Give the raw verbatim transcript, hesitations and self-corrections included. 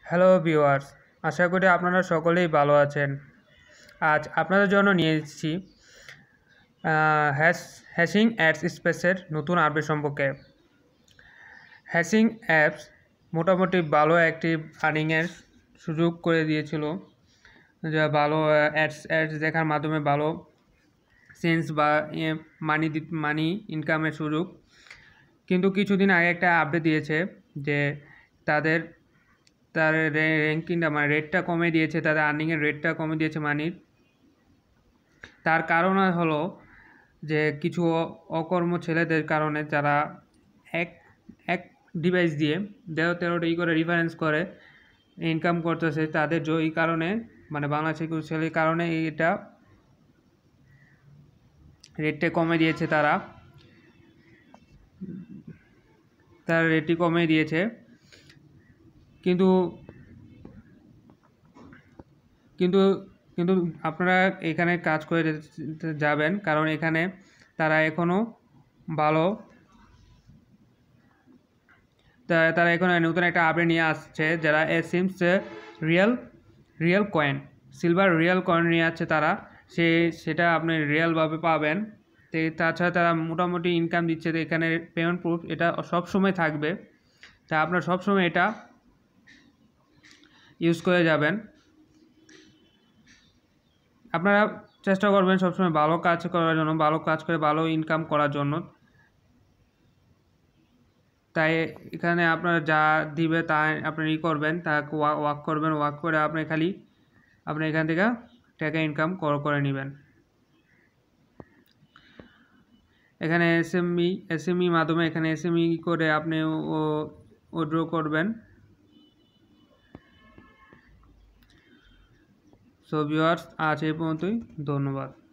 Hello viewers, আশা করি আপনারা সকলেই ভালো আছেন। আজ আপনাদের জন্য নিয়ে এসেছি হ্যাশ হ্যাশিং অ্যাডস স্পেসের নতুন আপডেট সম্পর্কে। হ্যাশিং অ্যাপস মোটামুটি ভালো একটি আর্নিংয়ের সুযোগ করে দিয়েছিল, যা ভালো অ্যাডস অ্যাডস দেখার মাধ্যমে ভালো সেন্স বা মানি মানি ইনকামের সুযোগ। কিন্তু কিছুদিন আগে একটা আপডেট দিয়েছে যে তাদের তার র্যাঙ্কিংটা মানে রেটটা কমে দিয়েছে, তাদের আর্নিংয়ের রেটটা কমে দিয়েছে মানির। তার কারণ হলো যে কিছু অকর্ম ছেলেদের কারণে যারা এক এক ডিভাইস দিয়ে তেরো তেরোটা ই করে রেফারেন্স করে ইনকাম করতেছে, তাদের এই কারণে মানে বাংলাদেশের কিছু ছেলের কারণে এটা রেটটা কমে দিয়েছে। তারা তার রেটটি কমে দিয়েছে কিন্তু কিন্তু কিন্তু আপনারা এখানে কাজ করে যাবেন, কারণ এখানে তারা এখনও ভালো তারা এখন নতুন একটা আপডেট নিয়ে আসছে, যারা Sims real real coin silver real coin নিয়ে আসছে তারা, সে সেটা আপনি রিয়েলভাবে পাবেন। তো তাছাড়া তারা মোটামুটি ইনকাম দিচ্ছে, তো এখানে পেমেন্ট প্রুফ এটা সবসময় থাকবে, তা আপনারা সবসময় এটা ইউজ করে যাবেন। আপনারা চেষ্টা করবেন সবসময় ভালো কাজ করার জন্য, ভালো কাজ করে ভালো ইনকাম করার জন্য। তাই এখানে আপনারা যা দিবে তা আপনি ই করবেন, তাকে ওয়ার্ক করবেন, ওয়ার্ক করে আপনি খালি আপনি এখান থেকে টাকা ইনকাম করে নেবেন। এখানে এসএমই এসএমই মাধ্যমে এখানে এসএমই করে আপনি উইথড্র করবেন। সো ভিউয়ার্স, আজ এই পর্যন্তই, ধন্যবাদ।